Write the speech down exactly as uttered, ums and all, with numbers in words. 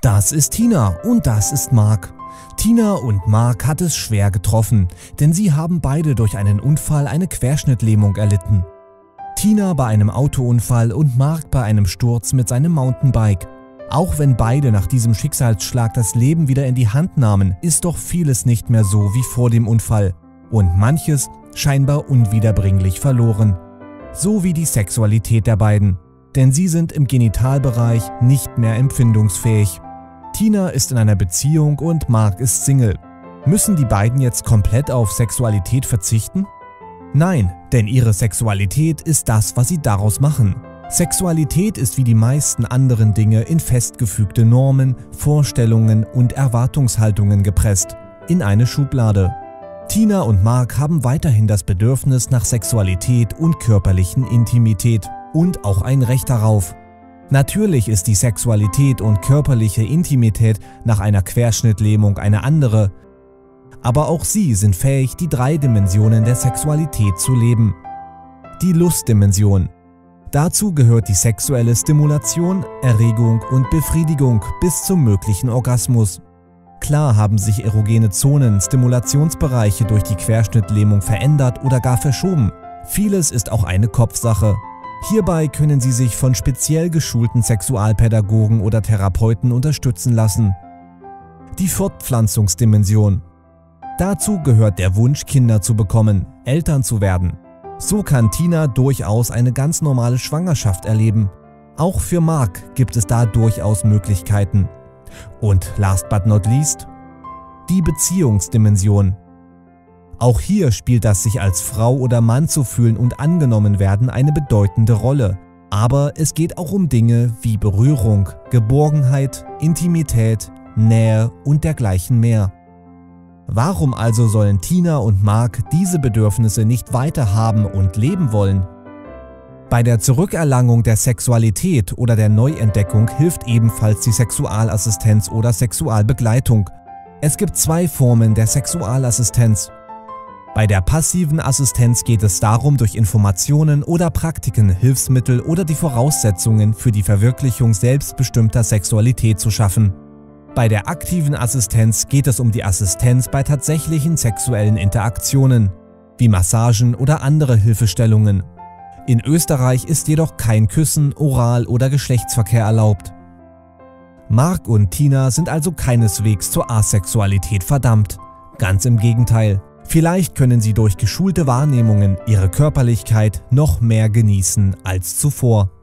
Das ist Tina und das ist Mark. Tina und Mark hat es schwer getroffen, denn sie haben beide durch einen Unfall eine Querschnittlähmung erlitten. Tina bei einem Autounfall und Mark bei einem Sturz mit seinem Mountainbike. Auch wenn beide nach diesem Schicksalsschlag das Leben wieder in die Hand nahmen, ist doch vieles nicht mehr so wie vor dem Unfall und manches scheinbar unwiederbringlich verloren. So wie die Sexualität der beiden, denn sie sind im Genitalbereich nicht mehr empfindungsfähig. Tina ist in einer Beziehung und Mark ist Single. Müssen die beiden jetzt komplett auf Sexualität verzichten? Nein, denn ihre Sexualität ist das, was sie daraus machen. Sexualität ist wie die meisten anderen Dinge in festgefügte Normen, Vorstellungen und Erwartungshaltungen gepresst, in eine Schublade. Tina und Mark haben weiterhin das Bedürfnis nach Sexualität und körperlichen Intimität und auch ein Recht darauf. Natürlich ist die Sexualität und körperliche Intimität nach einer Querschnittlähmung eine andere, aber auch sie sind fähig, die drei Dimensionen der Sexualität zu leben. Die Lustdimension. Dazu gehört die sexuelle Stimulation, Erregung und Befriedigung bis zum möglichen Orgasmus. Klar haben sich erogene Zonen, Stimulationsbereiche durch die Querschnittlähmung verändert oder gar verschoben. Vieles ist auch eine Kopfsache. Hierbei können Sie sich von speziell geschulten Sexualpädagogen oder Therapeuten unterstützen lassen. Die Fortpflanzungsdimension. Dazu gehört der Wunsch, Kinder zu bekommen, Eltern zu werden. So kann Tina durchaus eine ganz normale Schwangerschaft erleben. Auch für Mark gibt es da durchaus Möglichkeiten. Und last but not least, die Beziehungsdimension. Auch hier spielt das sich als Frau oder Mann zu fühlen und angenommen werden eine bedeutende Rolle. Aber es geht auch um Dinge wie Berührung, Geborgenheit, Intimität, Nähe und dergleichen mehr. Warum also sollen Tina und Mark diese Bedürfnisse nicht weiter haben und leben wollen? Bei der Zurückerlangung der Sexualität oder der Neuentdeckung hilft ebenfalls die Sexualassistenz oder Sexualbegleitung. Es gibt zwei Formen der Sexualassistenz. Bei der passiven Assistenz geht es darum, durch Informationen oder Praktiken Hilfsmittel oder die Voraussetzungen für die Verwirklichung selbstbestimmter Sexualität zu schaffen. Bei der aktiven Assistenz geht es um die Assistenz bei tatsächlichen sexuellen Interaktionen, wie Massagen oder andere Hilfestellungen. In Österreich ist jedoch kein Küssen, Oral- oder Geschlechtsverkehr erlaubt. Mark und Tina sind also keineswegs zur Asexualität verdammt. Ganz im Gegenteil. Vielleicht können sie durch geschulte Wahrnehmungen ihre Körperlichkeit noch mehr genießen als zuvor.